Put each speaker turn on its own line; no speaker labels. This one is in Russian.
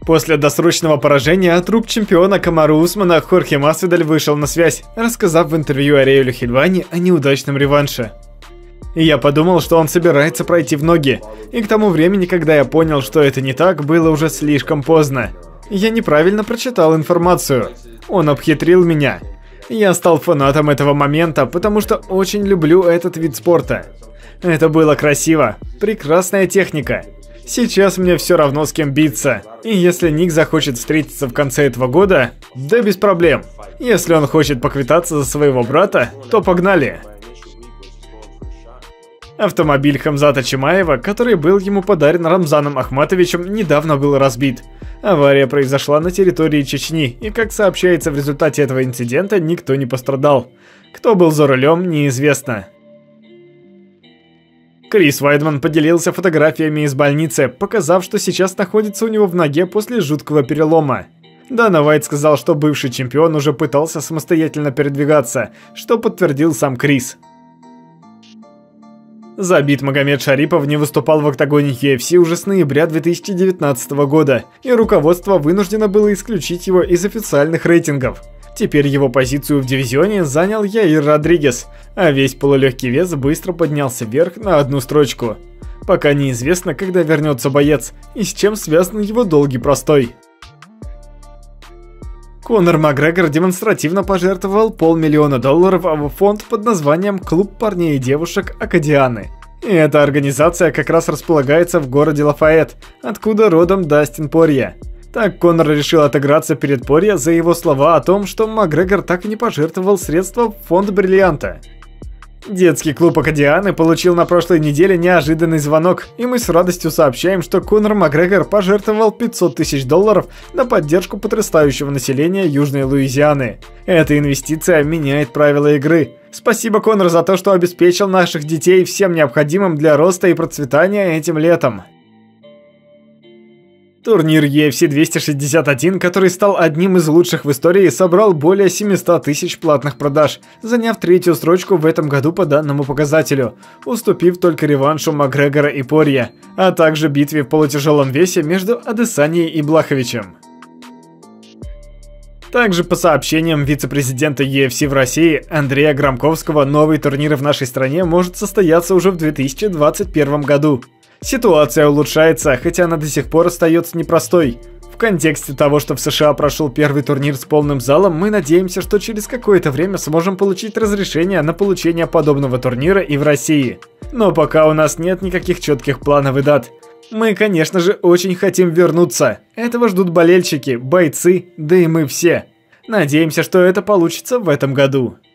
После досрочного поражения труп чемпиона Камару Усмана Хорхе Масвидаль вышел на связь, рассказав в интервью Ариэлю Хельвани о неудачном реванше. Я подумал, что он собирается пройти в ноги, и к тому времени, когда я понял, что это не так, было уже слишком поздно. Я неправильно прочитал информацию. Он обхитрил меня. Я стал фанатом этого момента, потому что очень люблю этот вид спорта. Это было красиво, прекрасная техника. Сейчас мне все равно с кем биться. И если Ник захочет встретиться в конце этого года, да без проблем. Если он хочет поквитаться за своего брата, то погнали. Автомобиль Хамзата Чимаева, который был ему подарен Рамзаном Ахматовичем, недавно был разбит. Авария произошла на территории Чечни, и, как сообщается, в результате этого инцидента никто не пострадал. Кто был за рулем, неизвестно. Крис Вайдман поделился фотографиями из больницы, показав, что сейчас находится у него в ноге после жуткого перелома. Дана Вайт сказал, что бывший чемпион уже пытался самостоятельно передвигаться, что подтвердил сам Крис. Забит Магомед Шарипов не выступал в октагоне UFC уже с ноября 2019 года, и руководство вынуждено было исключить его из официальных рейтингов. Теперь его позицию в дивизионе занял Яир Родригес, а весь полулегкий вес быстро поднялся вверх на одну строчку. Пока неизвестно, когда вернется боец и с чем связан его долгий простой. Конор Макгрегор демонстративно пожертвовал $500 000 в фонд под названием «Клуб парней и девушек Акадианы». И эта организация как раз располагается в городе Лафайет, откуда родом Дастин Порье. Так Конор решил отыграться перед Порье за его слова о том, что Макгрегор так и не пожертвовал средства в фонд «Бриллианта». Детский клуб Акадианы получил на прошлой неделе неожиданный звонок, и мы с радостью сообщаем, что Конор Макгрегор пожертвовал $500 000 на поддержку подрастающего населения Южной Луизианы. Эта инвестиция меняет правила игры. Спасибо, Конор, за то, что обеспечил наших детей всем необходимым для роста и процветания этим летом. Турнир UFC 261, который стал одним из лучших в истории, собрал более 700 тысяч платных продаж, заняв третью строчку в этом году по данному показателю, уступив только реваншу Макгрегора и Порье, а также битве в полутяжелом весе между Адесаньей и Блаховичем. Также по сообщениям вице-президента UFC в России Андрея Громковского, новый турнир в нашей стране может состояться уже в 2021 году. Ситуация улучшается, хотя она до сих пор остается непростой. В контексте того, что в США прошел первый турнир с полным залом, мы надеемся, что через какое-то время сможем получить разрешение на получение подобного турнира и в России. Но пока у нас нет никаких четких планов и дат. Мы, конечно же, очень хотим вернуться. Этого ждут болельщики, бойцы, да и мы все. Надеемся, что это получится в этом году.